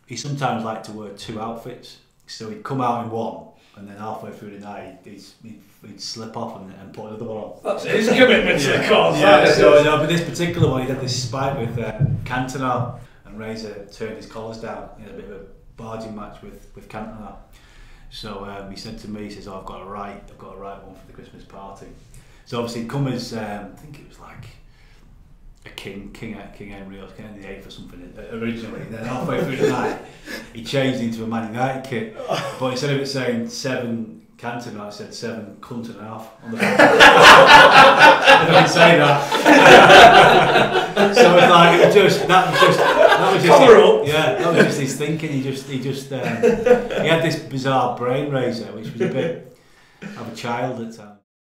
he sometimes liked to wear 2 outfits. So he'd come out in one, and then halfway through the night he'd slip off and put another one on. That's his commitment to the cause. Yeah, so no, but this particular one, he had this spike with Cantona, and Razor turned his collars down. He had a bit of a barging match with Cantona. So he said to me, he says, "Oh, I've got a right one for the Christmas party." So obviously he'd come as, I think it was like a King Henry or King Henry VIII or something originally. Then halfway through the night, he changed into a Man United kit. But instead of it saying 7 Cantona, it said 7 cunt and a half on the back. I didn't say that. So it's like that was just his thinking. He had this bizarre brain, Razor, which was a bit of a child at times.